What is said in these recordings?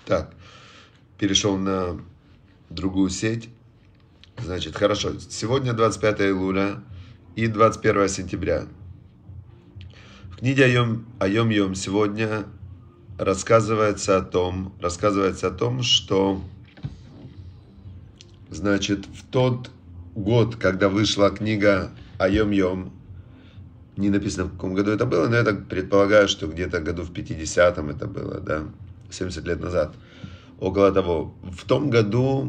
Так, перешел на другую сеть. Значит, хорошо. Сегодня 25 июля и 21 сентября. В книге Айом Йом сегодня рассказывается о том, что, значит, в тот год, когда вышла книга Айом Йом, не написано, в каком году это было, но я так предполагаю, что где-то году в 50-м это было, да, 70 лет назад. Около того. В том году...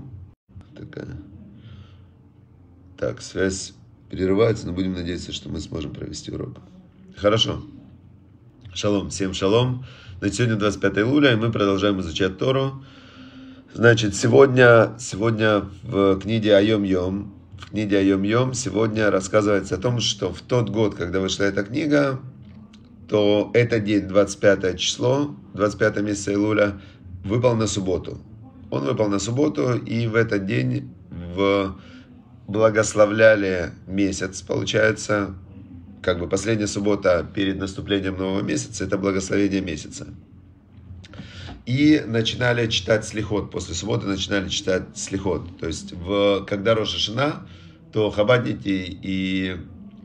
Так, связь прерывается, но будем надеяться, что мы сможем провести урок. Хорошо. Шалом, всем шалом. Значит, сегодня 25 июля, и мы продолжаем изучать Тору. Значит, сегодня в книге Айом Йом сегодня рассказывается о том, что в тот год, когда вышла эта книга, то этот день, 25 число, 25 месяца Илуля, выпал на субботу. Он выпал на субботу, и в этот день благословляли месяц, получается, как бы последняя суббота перед наступлением нового месяца, это благословение месяца. И начинали читать слихот, после субботы начинали читать слихот. То есть, когда Рош ха-Шана, то хабадники и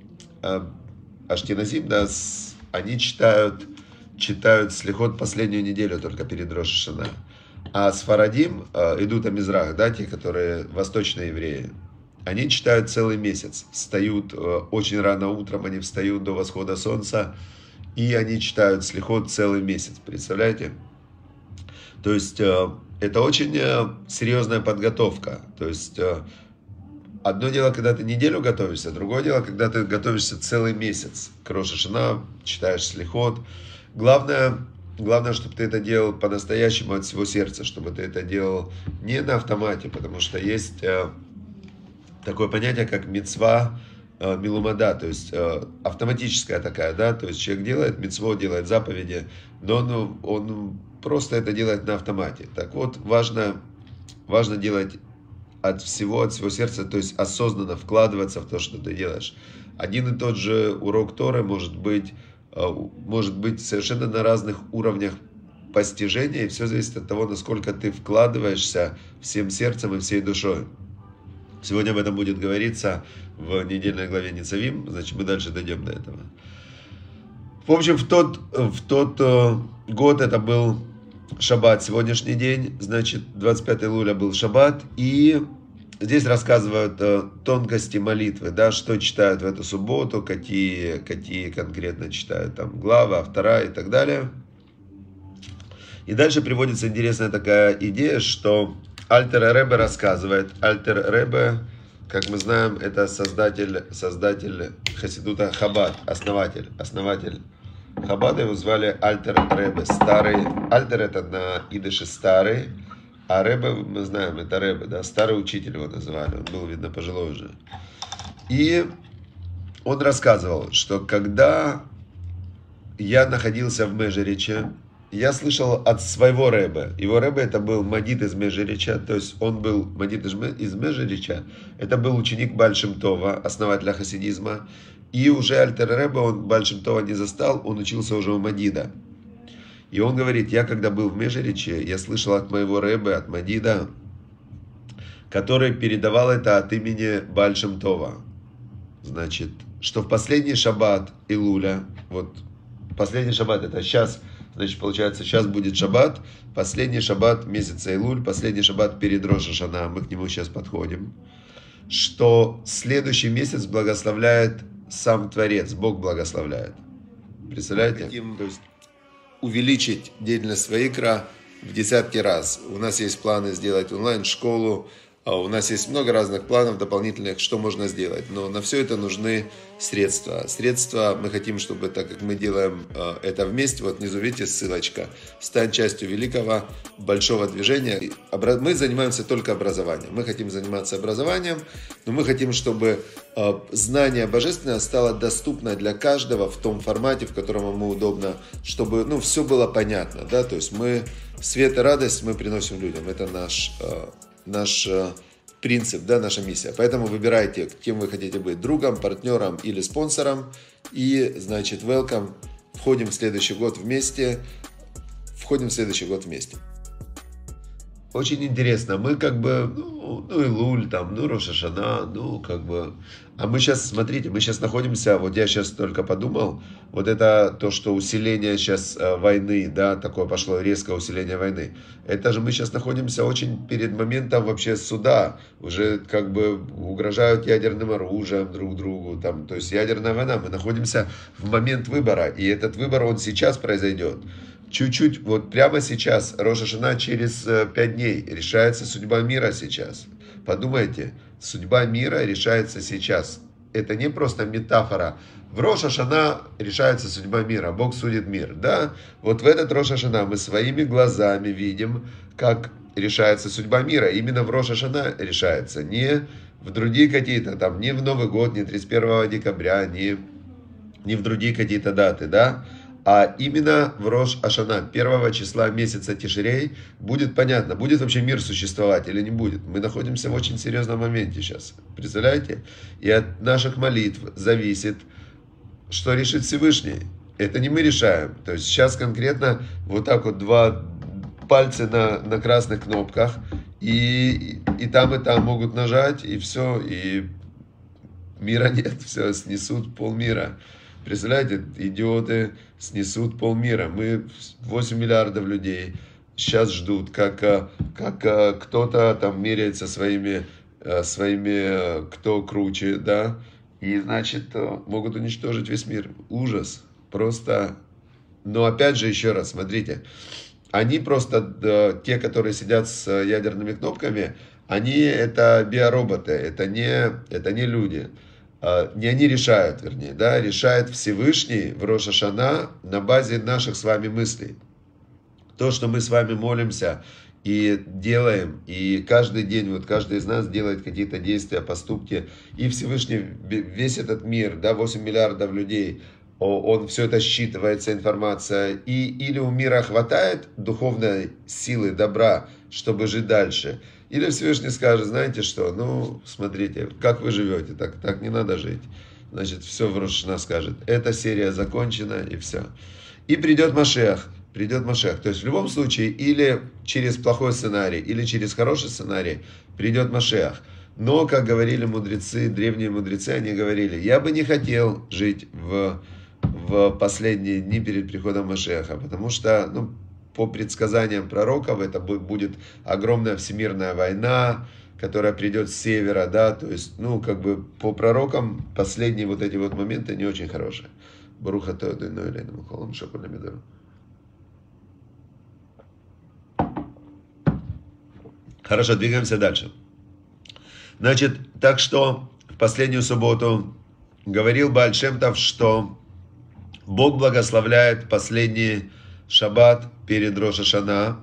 ашкеназим, да, они читают слихот последнюю неделю только перед Рош ха-Шана. А сфарадим, идут амизрах, да, те, которые восточные евреи, они читают целый месяц. Встают очень рано утром, они встают до восхода солнца, и они читают слихот целый месяц. Представляете? То есть это очень серьезная подготовка. То есть одно дело, когда ты неделю готовишься, другое дело, когда ты готовишься целый месяц. К Рош ха-Шана читаешь слихот. Главное, чтобы ты это делал по-настоящему от всего сердца, чтобы ты это делал не на автомате, потому что есть такое понятие, как мицва милумада, то есть автоматическая такая, да, то есть человек делает мицво, делает заповеди, но он просто это делает на автомате. Так вот, важно делать от всего сердца, то есть осознанно вкладываться в то, что ты делаешь. Один и тот же урок Торы может быть совершенно на разных уровнях постижения, и все зависит от того, насколько ты вкладываешься всем сердцем и всей душой. Сегодня об этом будет говориться в недельной главе Ницавим, значит, мы дальше дойдем до этого. В общем, в тот год это был шаббат, сегодняшний день, значит, 25 июля был шаббат, и здесь рассказывают тонкости молитвы, да, что читают в эту субботу, какие конкретно читают, там, глава, автора и так далее. И дальше приводится интересная такая идея, что Альтер Ребе рассказывает. Альтер Ребе, как мы знаем, это создатель Хасидута Хабад, основатель Хабада, его звали Альтер Ребе. Старый, Альтер это на идыше старый, а Ребе, мы знаем, это Ребе, да, старый учитель его называли, он был, видно, пожилой уже. И он рассказывал, что когда я находился в Межериче, я слышал от своего Ребе. Его Ребе это был Мадид из Межерича, то есть он был Мадид из Межерича, это был ученик Бааль Шем Това, основателя хасидизма. И уже Альтер Ребе он Бааль Шем Това не застал, он учился уже у Мадида. И он говорит, я когда был в Межериче, я слышал от моего Ребе, от Мадида, который передавал это от имени Бааль Шем Това. Значит, что в последний шаббат Илуля, вот последний шаббат это сейчас, значит, получается, сейчас будет шаббат, последний шаббат месяца Илуль, последний шаббат перед Рош ха-Шана, мы к нему сейчас подходим, что следующий месяц благословляет сам Творец, Бог благословляет. Представляете? Хотим, то есть, увеличить деятельность Ваикра в десятки раз. У нас есть планы сделать онлайн-школу, у нас есть много разных планов дополнительных, что можно сделать, но на все это нужны средства. Средства мы хотим, чтобы, так как мы делаем это вместе, вот внизу видите ссылочка, стань частью великого большого движения. Мы занимаемся только образованием, мы хотим заниматься образованием, но мы хотим, чтобы знание божественное стало доступно для каждого в том формате, в котором ему удобно, чтобы все было понятно, да, то есть мы свет и радость мы приносим людям, это наш принцип, да, наша миссия. Поэтому выбирайте, кем вы хотите быть, другом, партнером или спонсором. И, значит, welcome. Входим в следующий год вместе. очень интересно. Мы как бы, ну и Луль там, ну Рош ха-Шана, ну как бы. А мы сейчас, смотрите, мы сейчас находимся, вот я сейчас только подумал, вот это то, что усиление сейчас войны, да, такое пошло резкое усиление войны. Это же мы сейчас находимся очень перед моментом вообще суда. Уже как бы угрожают ядерным оружием друг другу, там, то есть ядерная война. Мы находимся в момент выбора, и этот выбор, он сейчас произойдет. Чуть-чуть, вот прямо сейчас, Рош ха-Шана через 5 дней, решается судьба мира сейчас. Подумайте, судьба мира решается сейчас. Это не просто метафора. В Рош ха-Шана решается судьба мира, Бог судит мир. Да? Вот в этот Рош ха-Шана мы своими глазами видим, как решается судьба мира. Именно в Рош ха-Шана решается, не в другие какие-то, там, не в Новый год, не 31 декабря, не в другие какие-то даты, да? А именно в Рош ха-Шана, 1 числа месяца Тишрей, будет понятно, будет вообще мир существовать или не будет. Мы находимся в очень серьезном моменте сейчас. Представляете? И от наших молитв зависит, что решит Всевышний. Это не мы решаем. То есть сейчас конкретно вот так вот два пальца на красных кнопках, и там могут нажать, и все, и мира нет, все, снесут полмира. Представляете, идиоты снесут полмира. Мы 8 миллиардов людей сейчас ждут, как кто-то там меряется своими, кто круче, да, и значит могут уничтожить весь мир. Ужас. Просто, но опять же, еще раз, смотрите, они просто, те, которые сидят с ядерными кнопками, они это биороботы, это не люди. Не они решают, вернее, да, решает Всевышний в Рош ха-Шана на базе наших с вами мыслей. То, что мы с вами молимся и делаем, и каждый день, вот каждый из нас делает какие-то действия, поступки, и Всевышний, весь этот мир, да, 8 миллиардов людей, он все это считывает, вся информация, и или у мира хватает духовной силы, добра, чтобы жить дальше, или Всевышний скажет, знаете что, ну, смотрите, как вы живете, так не надо жить. Значит, все в Рош ха-Шана скажет, эта серия закончена, и все. И придет Машиах. То есть в любом случае, или через плохой сценарий, или через хороший сценарий придет Машиах. Но, как говорили мудрецы, древние мудрецы, они говорили, я бы не хотел жить в последние дни перед приходом Машиаха, потому что, ну, по предсказаниям пророков, это будет огромная всемирная война, которая придет с севера, да, то есть, ну, как бы по пророкам последние вот эти вот моменты не очень хорошие. Баруха Тоду и Ноэлейну Мухолам Шакуля Медору. Хорошо, двигаемся дальше. Значит, так что в последнюю субботу говорил Бааль Шем Тов, что Бог благословляет последний шаббат перед Рош ха-Шана.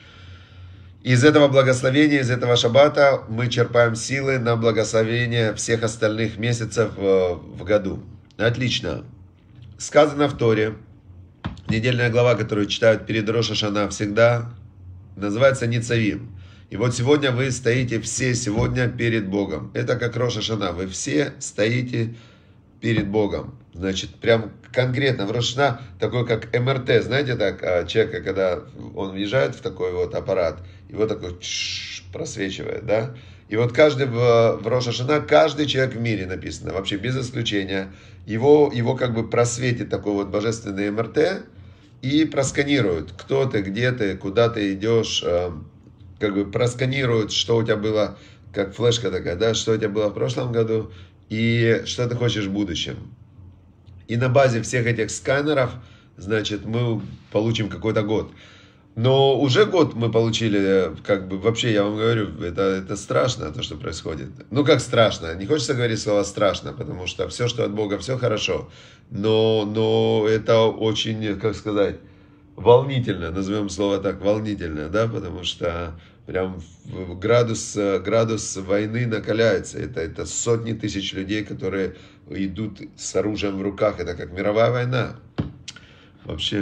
Из этого благословения, из этого шаббата мы черпаем силы на благословение всех остальных месяцев в году. Отлично. Сказано в Торе, недельная глава, которую читают перед Рош ха-Шана всегда, называется Ницавим. И вот сегодня вы стоите все сегодня перед Богом. Это как Рош ха-Шана. Вы все стоите перед Богом. Значит, прям конкретно в Рош ха-Шана такой как МРТ. Знаете, так человека, когда он въезжает в такой вот аппарат, его такой просвечивает, да? И вот каждый в Рош ха-Шана, каждый человек в мире написано, вообще без исключения, его как бы просветит такой вот божественный МРТ и просканирует, кто ты, где ты, куда ты идешь, как бы просканирует, что у тебя было, как флешка такая, да, что у тебя было в прошлом году и что ты хочешь в будущем. И на базе всех этих сканеров, значит, мы получим какой-то год. Но уже год мы получили, как бы, вообще, я вам говорю, это страшно, то, что происходит. Ну, как страшно, не хочется говорить слово страшно, потому что все, что от Бога, все хорошо. Но это очень, как сказать, волнительно, назовем слово так, волнительно, да, потому что прям градус войны накаляется. Это сотни тысяч людей, которые идут с оружием в руках. Это как мировая война. Вообще.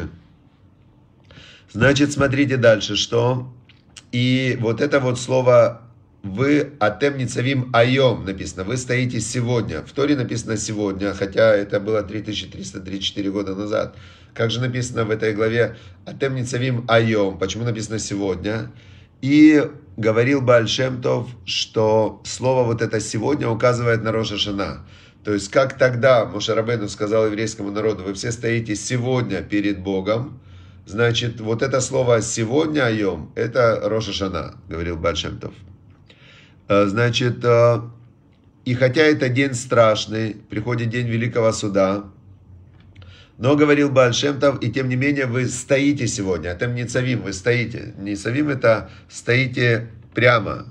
Значит, смотрите дальше, что. И вот это вот слово вы атем ницавим айом написано. Вы стоите сегодня. В Торе написано сегодня, хотя это было 3334 года назад. Как же написано в этой главе атем ницавим айом? Почему написано сегодня? И говорил Бааль Шем Тов, что слово вот это «сегодня» указывает на Рош ха-Шана. То есть, как тогда Моше Рабейну сказал еврейскому народу: вы все стоите сегодня перед Богом, значит, вот это слово «сегодня», «айом» — это Рош ха-Шана, говорил Бааль Шем Тов. Значит, и хотя это день страшный, приходит день Великого Суда, но, говорил Бааль Шем Тов, и тем не менее вы стоите сегодня. Это ницавим, вы стоите. Ницавим — это стоите прямо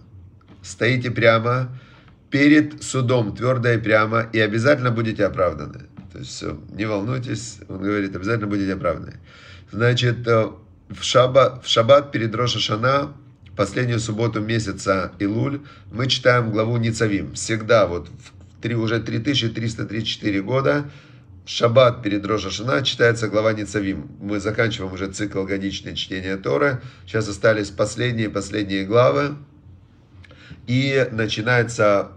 перед судом, твердо и прямо, и обязательно будете оправданы. То есть все, не волнуйтесь, он говорит, обязательно будете оправданы. Значит, в шаббат перед Рош ха-Шана, последнюю субботу месяца Илуль, мы читаем главу Ницавим. Всегда, вот уже 3334 года, в шаббат перед Рош ха-Шана читается глава Ницавим. Мы заканчиваем уже цикл годичное чтение Торы. Сейчас остались последние главы. И начинается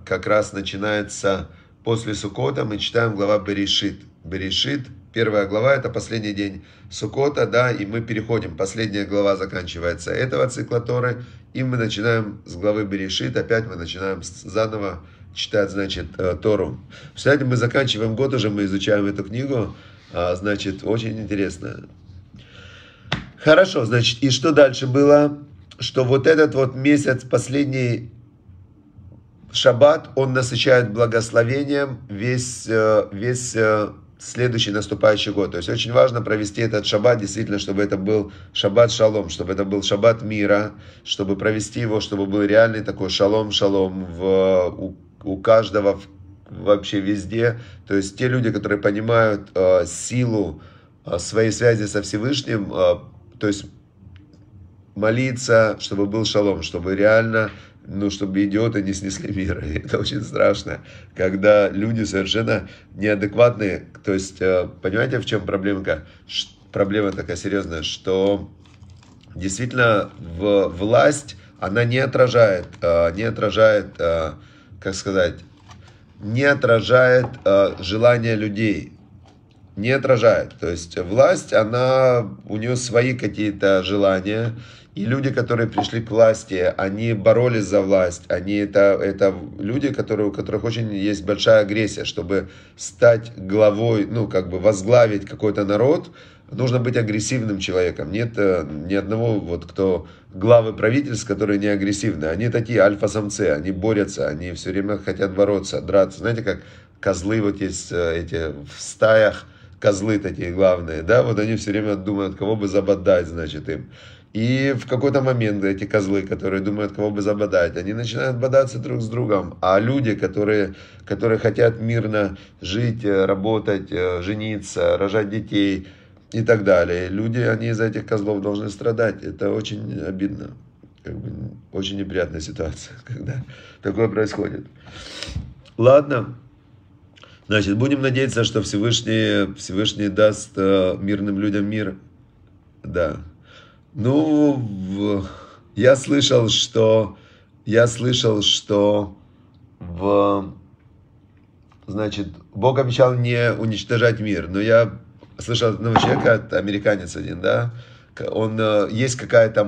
после Суккота, мы читаем глава Берешит. Берешит, первая глава, это последний день Суккота, да, и мы переходим. Последняя глава заканчивается этого цикла Торы, и мы начинаем с главы Берешит. Опять мы начинаем заново читать, значит, Тору. Кстати, мы заканчиваем год уже, мы изучаем эту книгу, значит, очень интересно. Хорошо, значит, и что дальше было? Что вот этот вот месяц, последний шаббат, он насыщает благословением весь следующий наступающий год. То есть очень важно провести этот шаббат, действительно, чтобы это был шаббат шалом, чтобы это был шаббат мира, чтобы провести его, чтобы был реальный такой шалом у каждого вообще везде. То есть те люди, которые понимают силу своей связи со Всевышним, то есть молиться, чтобы был шалом, чтобы реально, чтобы идиоты не снесли мир. И это очень страшно, когда люди совершенно неадекватные. То есть, понимаете, в чем проблема? Проблема такая серьезная, что действительно власть, она не отражает, как сказать, не отражает желания людей. Не отражает. То есть власть, у нее свои какие-то желания. И люди, которые пришли к власти, они боролись за власть. Это люди, у которых очень есть большая агрессия. Чтобы стать главой, возглавить какой-то народ, нужно быть агрессивным человеком. Нет ни одного, кто главы правительств, которые не агрессивны. Они такие альфа-самцы, они борются, они все время хотят бороться, драться. Знаете, как козлы вот есть эти в стаях, козлы такие главные, да, вот они все время думают, кого бы забодать, значит, им. И в какой-то момент эти козлы, которые думают, кого бы забодать, они начинают бодаться друг с другом. А люди, которые хотят мирно жить, работать, жениться, рожать детей и так далее, люди, они из-за этих козлов должны страдать. Это очень обидно. Очень неприятная ситуация, когда такое происходит. Ладно. Значит, будем надеяться, что Всевышний даст мирным людям мир. Да. Я слышал, что значит, Бог обещал не уничтожать мир. Но я слышал одного человека, американец один, да, есть какая-то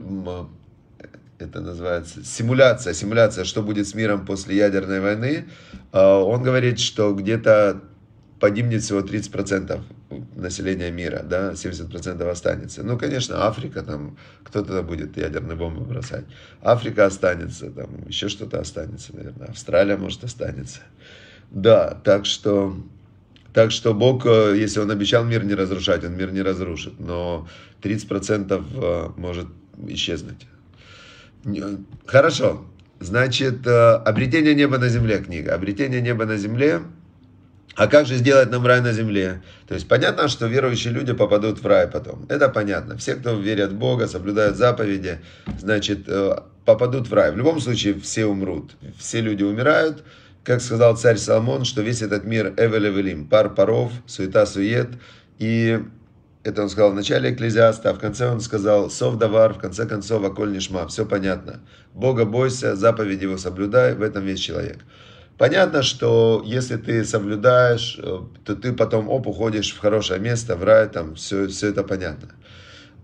это называется симуляция, что будет с миром после ядерной войны. Он говорит, что где-то погибнет всего 30% населения мира, да, 70% останется. Конечно, Африка, там, кто-то будет ядерные бомбы бросать. Африка останется, там, еще что-то останется, наверное. Австралия, может, останется. Да, так что Бог, если Он обещал мир не разрушать, Он мир не разрушит. Но 30% может исчезнуть. Хорошо. Значит, «Обретение неба на земле» книга. «Обретение неба на земле». А как же сделать нам рай на земле? То есть понятно, что верующие люди попадут в рай потом. Это понятно. Все, кто верят в Бога, соблюдают заповеди, значит, попадут в рай. В любом случае все умрут. Все люди умирают. Как сказал царь Соломон, что весь этот мир эвель-эвелим, пар паров, суета-сует. И это он сказал в начале Экклезиаста, а в конце он сказал сов-давар, в конце концов, аколь нишма. Все понятно. Бога бойся, заповеди его соблюдай, в этом весь человек. Понятно, что если ты соблюдаешь, то ты потом уходишь в хорошее место, в рай, там все это понятно.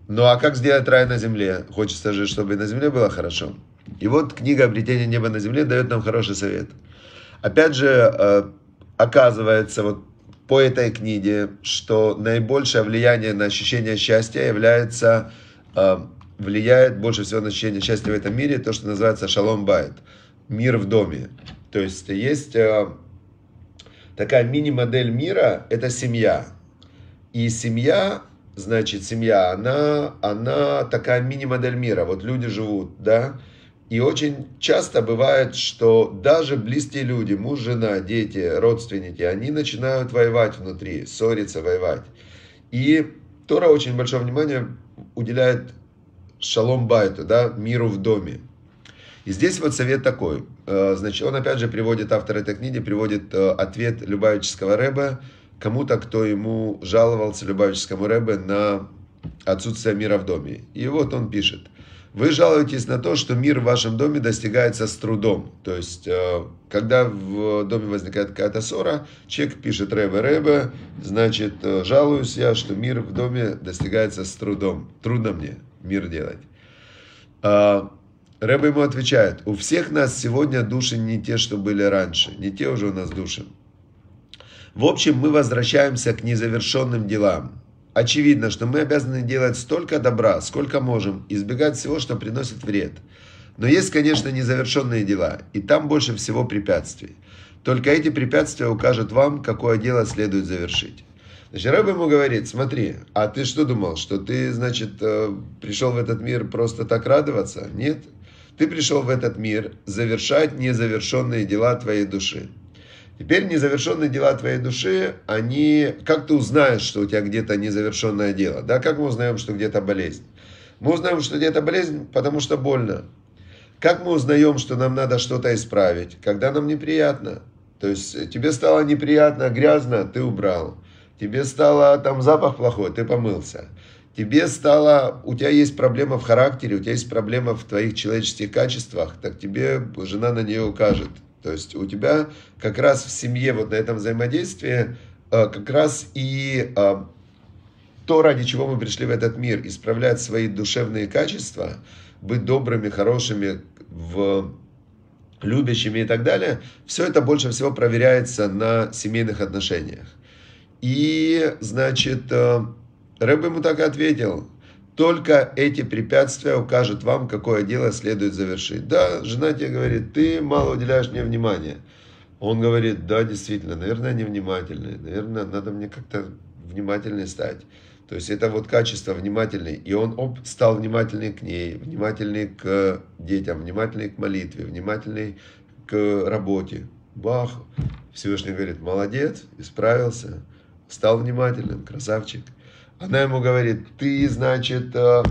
Ну а как сделать рай на земле? Хочется же, чтобы и на земле было хорошо. И вот книга «Обретение неба на земле» дает нам хороший совет. Опять же, оказывается, вот по этой книге, что наибольшее влияние на ощущение счастья является, влияет больше всего на ощущение счастья в этом мире, то, что называется шалом байт, мир в доме. То есть есть такая мини-модель мира, это семья. И семья, значит, семья, она такая мини-модель мира. Вот люди живут, да, и очень часто бывает, что даже близкие люди, муж, жена, дети, родственники, они начинают воевать внутри, ссориться, воевать. И Тора очень большое внимание уделяет шалом байту, да, миру в доме. И здесь вот совет такой. Значит, он опять же приводит, автор этой книги приводит ответ Любавического Ребе кому-то, кто ему жаловался, Любавическому Ребе, на отсутствие мира в доме. И вот он пишет. Вы жалуетесь на то, что мир в вашем доме достигается с трудом. То есть, когда в доме возникает какая-то ссора, человек пишет Ребе, значит, жалуюсь я, что мир в доме достигается с трудом. Трудно мне мир делать. Ребе ему отвечает, у всех нас сегодня души не те, что были раньше, не те уже у нас души. В общем, мы возвращаемся к незавершенным делам. Очевидно, что мы обязаны делать столько добра, сколько можем, избегать всего, что приносит вред. Но есть, конечно, незавершенные дела, и там больше всего препятствий. Только эти препятствия укажут вам, какое дело следует завершить. Значит, Ребе ему говорит, смотри, а ты что думал, что ты, значит, пришел в этот мир просто так радоваться? Нет. Ты пришел в этот мир завершать незавершенные дела твоей души. Теперь незавершенные дела твоей души, они... Как ты узнаешь, что у тебя где-то незавершенное дело? Да, как мы узнаем, что где-то болезнь? Мы узнаем, что где-то болезнь, потому что больно. Как мы узнаем, что нам надо что-то исправить? Когда нам неприятно. То есть тебе стало неприятно, грязно, ты убрал. Тебе стало там запах плохой, ты помылся. Тебе стало, у тебя есть проблема в характере, у тебя есть проблема в твоих человеческих качествах, так тебе жена на нее укажет. То есть у тебя как раз в семье, вот на этом взаимодействии, как раз и то, ради чего мы пришли в этот мир, исправлять свои душевные качества, быть добрыми, хорошими, любящими и так далее, все это больше всего проверяется на семейных отношениях. И, значит, Ребе ему так и ответил, только эти препятствия укажут вам, какое дело следует завершить. Да, жена тебе говорит, ты мало уделяешь мне внимания. Он говорит, да, действительно, наверное, невнимательный, наверное, надо мне как-то внимательнее стать. То есть это вот качество внимательный. И он стал внимательней к ней, внимательней к детям, внимательней к молитве, внимательней к работе. Бах! Всевышний говорит, молодец, исправился, стал внимательным, красавчик. Она ему говорит, ты, значит, ты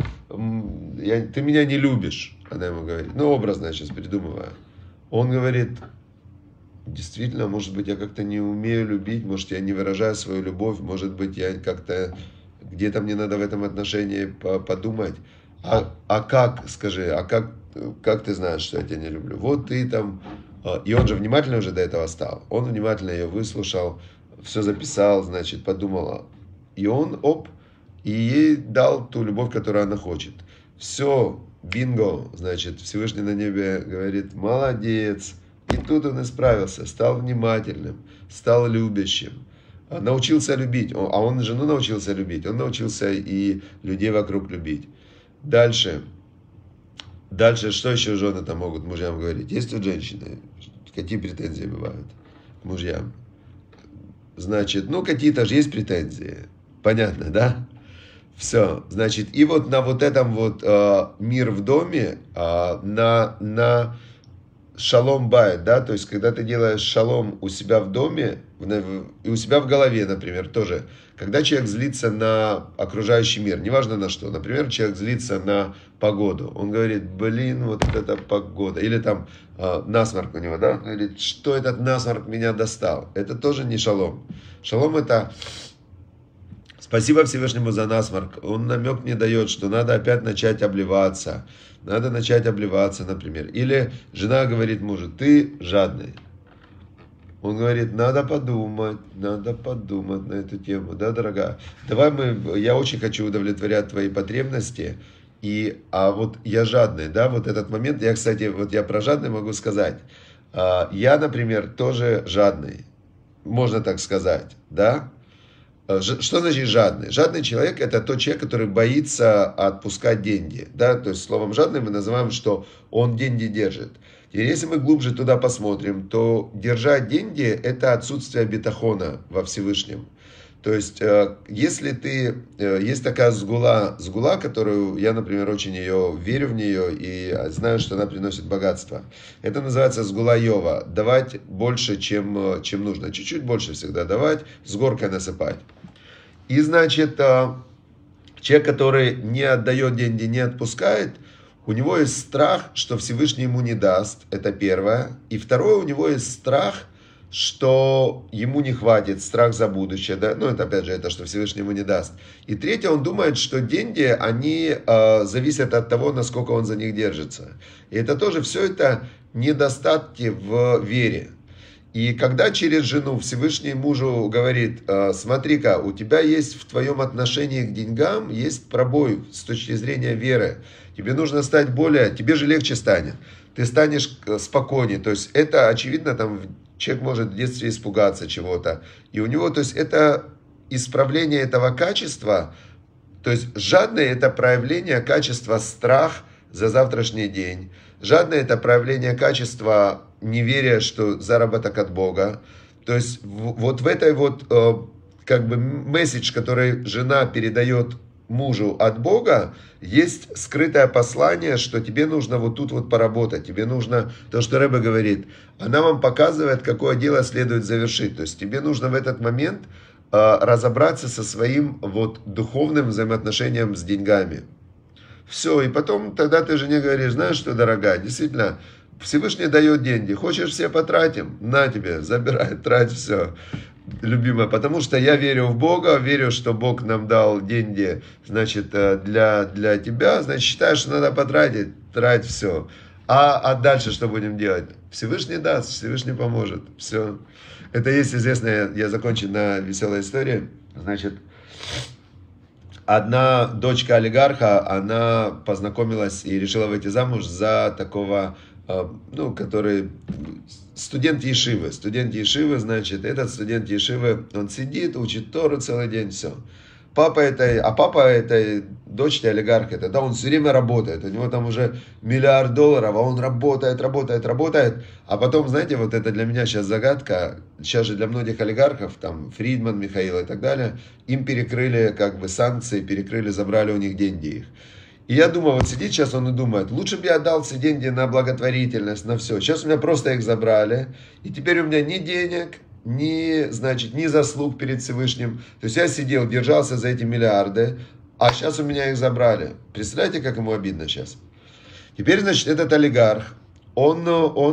меня не любишь. Она ему говорит, ну, образно я сейчас придумываю. Он говорит, действительно, может быть, я как-то не умею любить, может, я не выражаю свою любовь, может быть, я как-то, где-то мне надо в этом отношении подумать. А как, скажи, как ты знаешь, что я тебя не люблю? Вот ты там, и он же внимательно уже до этого стал. Он внимательно ее выслушал, все записал, значит, подумал. И он, и ей дал ту любовь, которую она хочет. Все, бинго, значит, Всевышний на небе говорит, молодец. И тут он исправился, стал внимательным, стал любящим. Научился любить, а он жену научился любить, он научился и людей вокруг любить. Дальше, что еще жены там могут мужьям говорить? Есть тут женщины? Какие претензии бывают к мужьям? Значит, какие-то же есть претензии. Понятно, да? Все, значит, и вот на вот этом вот мир в доме, на шалом байт, да, то есть, когда ты делаешь шалом у себя в доме, и у себя в голове, например, тоже, когда человек злится на окружающий мир, неважно на что, например, человек злится на погоду, он говорит, блин, вот эта погода, или там насморк у него, да, он говорит, что этот насморк меня достал, это тоже не шалом. Шалом это... Спасибо Всевышнему за насморк. Он намек мне дает, что надо опять начать обливаться. Надо начать обливаться, например. Или жена говорит мужу, ты жадный. Он говорит, надо подумать на эту тему, да, дорогая. Я очень хочу удовлетворять твои потребности, а вот я жадный, да, вот этот момент, кстати, вот я про жадный могу сказать. Я, например, тоже жадный, можно так сказать, да. Что значит жадный? Жадный человек – это тот человек, который боится отпускать деньги. Да? То есть словом жадный мы называем, что он деньги держит. И если мы глубже туда посмотрим, то держать деньги – это отсутствие бетахона во Всевышнем. То есть, если есть такая сгула, которую я, например, очень верю в нее и знаю, что она приносит богатство. Это называется сгула Йова. Давать больше, чем нужно. Чуть-чуть больше всегда давать, с горкой насыпать. И, значит, человек, который не отдает деньги, не отпускает, у него есть страх, что Всевышний ему не даст. Это первое. И второе, у него есть страх, что ему не хватит, страх за будущее, да? Ну, это опять же, это что Всевышний ему не даст. И третье, он думает, что деньги, они зависят от того, насколько он за них держится. И это тоже, все это недостатки в вере. И когда через жену Всевышний мужу говорит, смотри-ка, у тебя есть в твоем отношении к деньгам, есть пробой с точки зрения веры. Тебе нужно стать тебе же легче станет. Ты станешь спокойнее. То есть это очевидно, там человек может в детстве испугаться чего-то. И у него, то есть это исправление этого качества, то есть жадное это проявление качества страх за завтрашний день. Жадное это проявление качества неверия, что заработок от Бога. То есть вот в этой как бы месседж, который жена передает мужу от Бога, есть скрытое послание, что тебе нужно вот тут вот поработать, тебе нужно, то, что Ребе говорит, она вам показывает, какое дело следует завершить. То есть тебе нужно в этот момент разобраться со своим духовным взаимоотношением с деньгами. Все, и потом тогда ты жене говоришь, знаешь что, дорогая, действительно, Всевышний дает деньги, хочешь все потратим? На тебе, забирай, трать все. Любимая, потому что я верю в Бога, верю, что Бог нам дал деньги, значит, для тебя, значит, считаю, что надо потратить, трать все. А дальше что будем делать? Всевышний даст, Всевышний поможет, все. Это есть известная, я закончу на веселой истории, значит, одна дочка олигарха, она познакомилась и решила выйти замуж за такого, который студент Ешивы, значит, этот студент Ешивы, он сидит, учит Тору целый день, все. Папа этой дочери олигарха, да, он все время работает, у него там уже $1 миллиард, а он работает, а потом, знаете, вот это для меня сейчас загадка, сейчас же для многих олигархов, там, Фридман, Михаил и так далее, им перекрыли, как бы, санкции, забрали у них деньги их. И я думаю, вот сидит сейчас он и думает, лучше бы я отдал все деньги на благотворительность, на все. Сейчас у меня просто их забрали, и теперь у меня ни денег, ни заслуг перед Всевышним. То есть я сидел, держался за эти миллиарды, а сейчас у меня их забрали. Представляете, как ему обидно сейчас? Теперь, значит, этот олигарх, он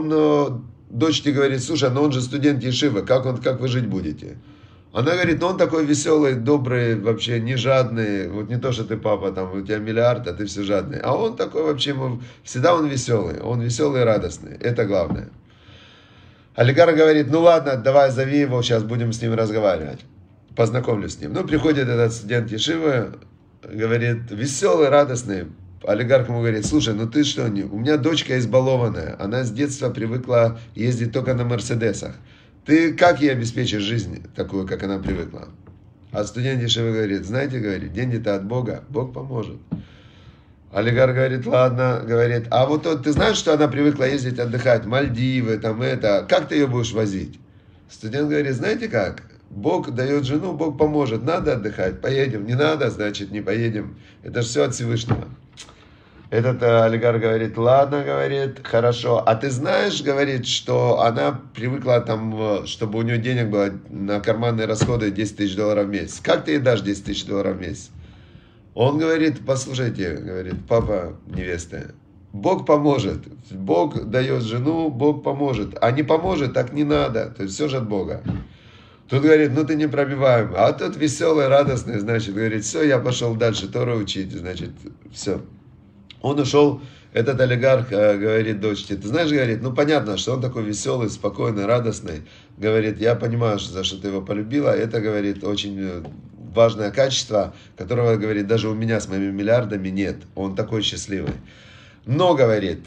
дочке говорит, слушай, но он же студент Ешивы, как вы жить будете? Она говорит, он такой веселый, добрый, вообще не жадный, вот не то, что ты папа, там у тебя $1 миллиард, а ты все жадный. А он такой вообще, всегда он веселый и радостный, это главное. Олигарх говорит, ну ладно, давай зови его, сейчас будем с ним разговаривать, познакомлюсь с ним. Ну, приходит этот студент Ешивы, говорит, веселый, радостный. Олигарх ему говорит, слушай, ну ты что, у меня дочка избалованная, она с детства привыкла ездить только на Мерседесах. Ты как ей обеспечишь жизнь такую, как она привыкла? А студент Ешивы говорит, знаете, деньги-то от Бога, Бог поможет. Олигарх говорит, ладно, говорит, а вот ты знаешь, что она привыкла ездить отдыхать, Мальдивы, там как ты ее будешь возить? Студент говорит, знаете как, Бог дает жену, Бог поможет, надо отдыхать, поедем, не надо, значит, не поедем, это же все от Всевышнего. Этот олигарх говорит, ладно, говорит, хорошо. А ты знаешь, говорит, что она привыкла там, чтобы у нее денег было на карманные расходы $10 тысяч в месяц. Как ты ей дашь $10 тысяч в месяц? Он говорит, послушайте, говорит, папа невесты, Бог поможет. Бог дает жену, Бог поможет. А не поможет, так не надо. То есть все же от Бога. Тут говорит, ну ты не пробиваем. А тут веселый, радостный, значит, говорит, все, я пошел дальше Тору учить, значит, все. Он ушел, этот олигарх говорит дочке, ты знаешь, говорит, ну понятно, что он такой веселый, спокойный, радостный. Говорит, я понимаю, за что ты его полюбила. Это, говорит, очень важное качество, которого, говорит, даже у меня с моими миллиардами нет. Он такой счастливый. Но, говорит,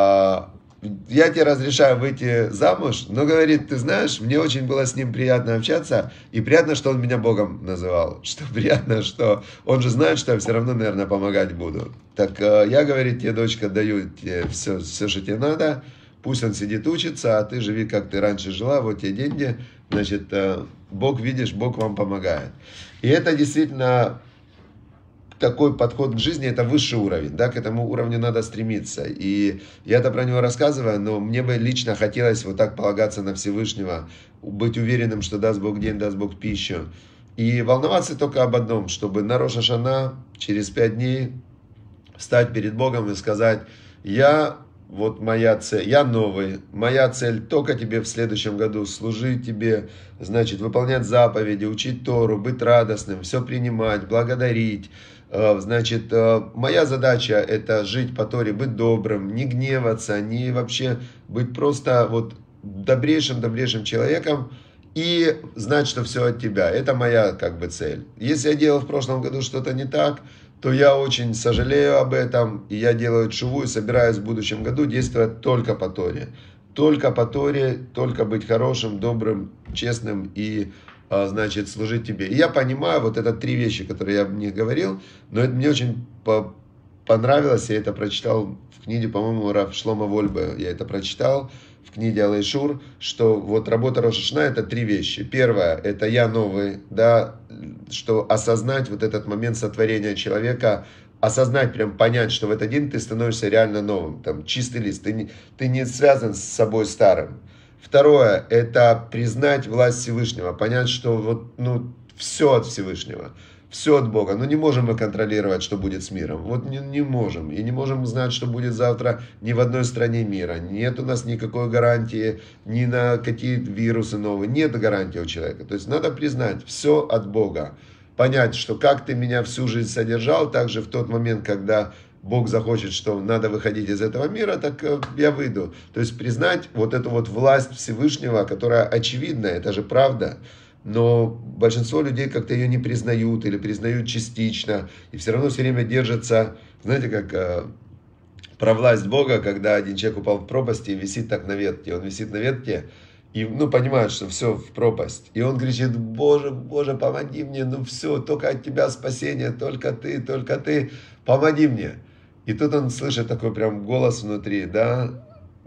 я тебе разрешаю выйти замуж, но, говорит, ты знаешь, мне очень было с ним приятно общаться, и приятно, что он меня Богом называл, что приятно, что он же знает, что я все равно, наверное, помогать буду. Так я, говорит, тебе, дочка, даю тебе все, что тебе надо, пусть он сидит, учится, а ты живи, как ты раньше жила, вот тебе деньги, значит, Бог, видишь, Бог вам помогает. И это действительно... Такой подход к жизни — это высший уровень, да, к этому уровню надо стремиться. И я-то про него рассказываю, но мне бы лично хотелось вот так полагаться на Всевышнего, быть уверенным, что даст Бог день, даст Бог пищу. И волноваться только об одном, чтобы на Рош ха-Шана через 5 дней встать перед Богом и сказать: я, вот моя цель, я новый, моя цель только тебе в следующем году служить тебе, значит, выполнять заповеди, учить Тору, быть радостным, все принимать, благодарить. Значит, моя задача — это жить по Торе, быть добрым, не гневаться, не вообще быть просто вот добрейшим человеком и знать, что все от тебя. Это моя как бы цель. Если я делал в прошлом году что-то не так, то я очень сожалею об этом, и я делаю тшуву и собираюсь в будущем году действовать только по Торе. Только по Торе, только быть хорошим, добрым, честным и, значит, служить тебе. И я понимаю, вот это 3 вещи, которые я не говорил, но это мне очень понравилось, я это прочитал в книге, по-моему, Рав Шломо Вольбе, я это прочитал в книге Алей Шур, что вот работа Рош ха-Шана — это 3 вещи. Первое — это я новый, да, что осознать вот этот момент сотворения человека, осознать, прям понять, что в этот день ты становишься реально новым, там, чистый лист, ты не связан с собой старым. Второе — это признать власть Всевышнего, понять, что вот, ну, все от Всевышнего. Все от Бога. Но не можем мы контролировать, что будет с миром. Вот не можем. И не можем знать, что будет завтра ни в одной стране мира. Нет у нас никакой гарантии ни на какие вирусы новые. Нет гарантии у человека. То есть надо признать, все от Бога. Понять, что как ты меня всю жизнь содержал, так же в тот момент, когда Бог захочет, что надо выходить из этого мира, так я выйду. То есть признать вот эту вот власть Всевышнего, которая очевидна, это же правда. Но большинство людей как-то ее не признают или признают частично. И все равно все время держатся, знаете, как про власть Бога, когда один человек упал в пропасть и висит так на ветке. Он висит на ветке и, ну, понимает, что все в пропасть. И он кричит: Боже, Боже, помоги мне, ну все, только от Тебя спасение, только Ты, помоги мне. И тут он слышит такой прям голос внутри: да,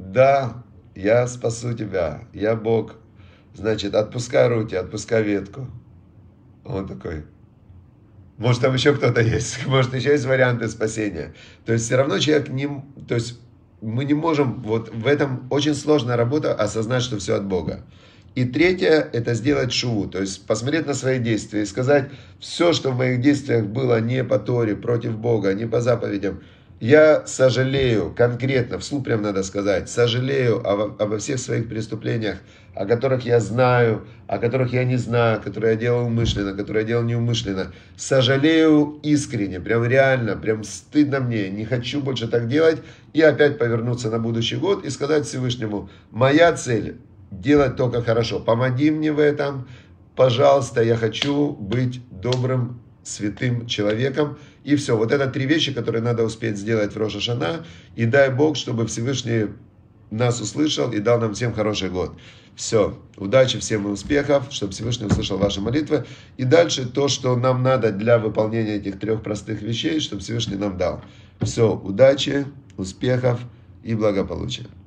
я спасу тебя, я Бог. Значит, отпускай руки, отпускай ветку. Он такой: может, там еще кто-то есть, может, еще есть варианты спасения. То есть все равно человек не... То есть мы не можем... Вот в этом очень сложная работа осознать, что все от Бога. И третье — это сделать шуву, то есть посмотреть на свои действия и сказать: все, что в моих действиях было не по Торе, против Бога, не по заповедям, я сожалею, конкретно, вслух прям надо сказать, сожалею обо всех своих преступлениях, о которых я знаю, о которых я не знаю, которые я делал умышленно, которые я делал неумышленно. Сожалею искренне, прям реально, прям стыдно мне, не хочу больше так делать. И опять повернуться на будущий год и сказать Всевышнему: моя цель — делать только хорошо, помоги мне в этом, пожалуйста, я хочу быть добрым, святым человеком. И все. Вот это 3 вещи, которые надо успеть сделать в Рош ха-Шана. И дай Бог, чтобы Всевышний нас услышал и дал нам всем хороший год. Все. Удачи всем и успехов, чтобы Всевышний услышал ваши молитвы. И дальше то, что нам надо для выполнения этих 3 простых вещей, чтобы Всевышний нам дал. Все. Удачи, успехов и благополучия.